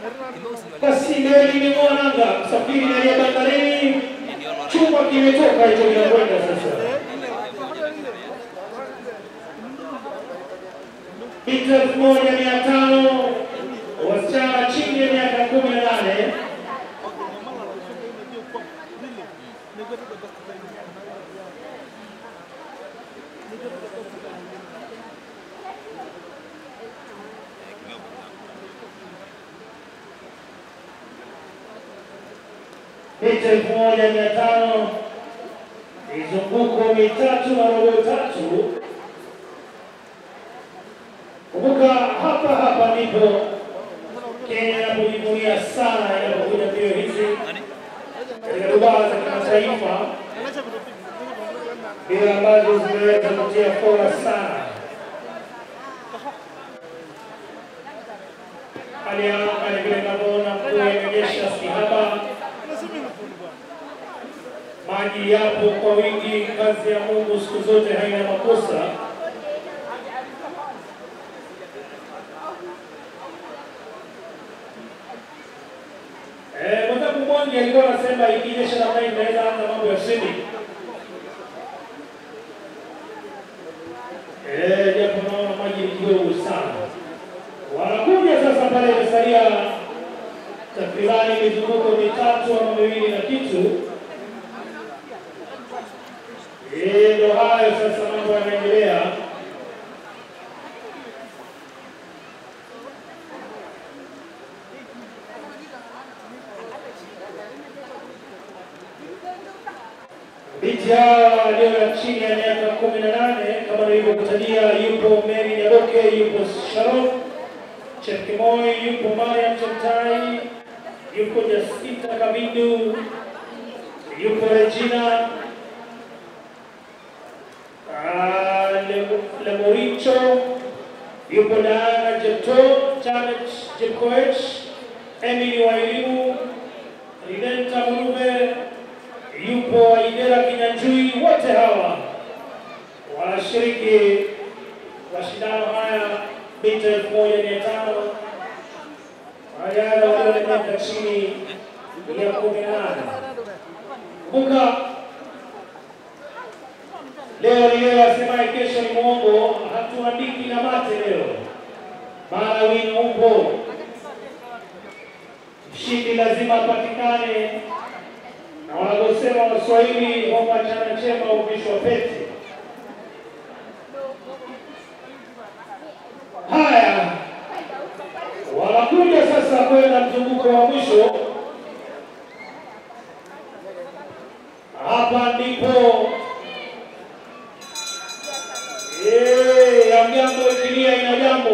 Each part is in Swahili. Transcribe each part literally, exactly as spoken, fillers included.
Basi meli imemwananga kusafiri ndani ya bandarini. Chuma kimetoka hicho kinakwenda sasa. Mita elfu moja mia tano wasichana chini ya miaka kumi na nane. Mita elfu moja mia tano mizunguko mitatu na robo tatu. Kumbuka hapa hapa ndipo Kenya inapojivunia sana inapokuja mbio hizi katika duara za kimataifa, mbio ambazo zimeweza kutia fora sana. Hali ya anga vile tunavyoona mvua imenyesha si haba. Maji yapo kwa wingi, kazi ya Mungu siku zote haina makosa. Eh, mwenzangu mmoja alikuwa anasema ikinyesha namna hii inaweza hata mambo ya swimming. Eh, japo naona maji ni kidogo sana. Wanakuja sasa pale imesalia takribani mizunguko mitatu ama miwili na kitu. Eh, ndo hayo sasa mambo yanaendelea. Binti hawa walio na chini ya miaka kumi na nane kama nilivyokutajia, yupo Mary Nyaboke, yupo Sharon Chepkemoi, yupo Mariam Chemtai, yupo Jacinta Kabindu, yupo Regina Lemoricho, yupo Diana Jepto, Janet Jepkoech, Emily Wairimu, Ridenta Murube, yupo Aidera Kinyanjui. Wote hawa wanashiriki mashindano haya mita elfu moja mia tano wanariadha walio na miaka chini ya kumi na nane. Kumbuka leo ni leo, asemaye kesho ni mwongo. Hatuandiki na mate leo, mara wino upo. Mshindi lazima apatikane, na wanavyosema Waswahili, homba chana chema uvishwa pete. Haya, wanakuja sasa kwenda mzunguko wa mwisho. Hapa ndipo eh, ya jambo ikilia ina jambo.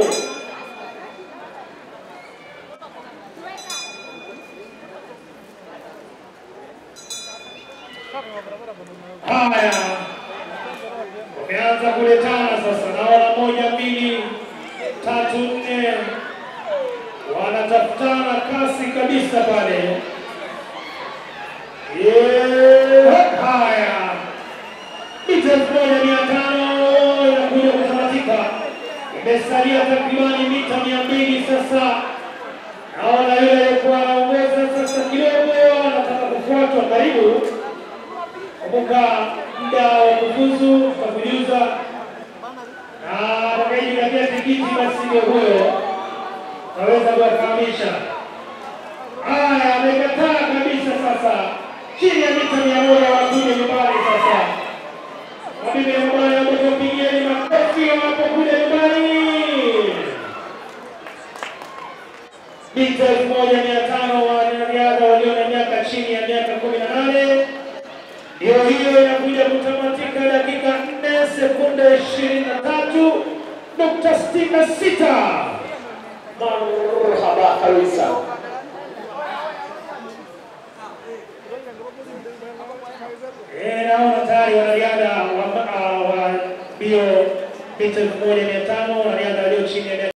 Haya, wameanza kuletana sasa, naona moja mbili tatu nne, wanatafutana kasi kabisa pale. Yeah, haya, mita elfu moja mia tano inakuja kutamatika. Imesalia takribani mita mia mbili sasa. Naona yule alikuwa anaongoza sasa kidogo anataka kufuatwa karibu. Kumbuka muda wa kufuzu tutakujuza, na wakaijigatia tikiti basi ndio huyo taweza kuwafahamisha. Haya, amekataa kabisa sasa. Chini ya mita mia moja wakuje nyumbani sasa. Wabibi nyumbani ambao pigieni makofi wapo kule nyumbani. Mita elfu moja mia tano wanariadha walio na miaka chini ya miaka kumi na nane. Ndio hiyo inakuja kutamatika dakika nne sekunde ishirini na tatu nukta sitini na sita. Marhaba kabisa. Eh, naona tayari wanariadha wa mbio mita elfu moja mia tano wanariadha walio chini ya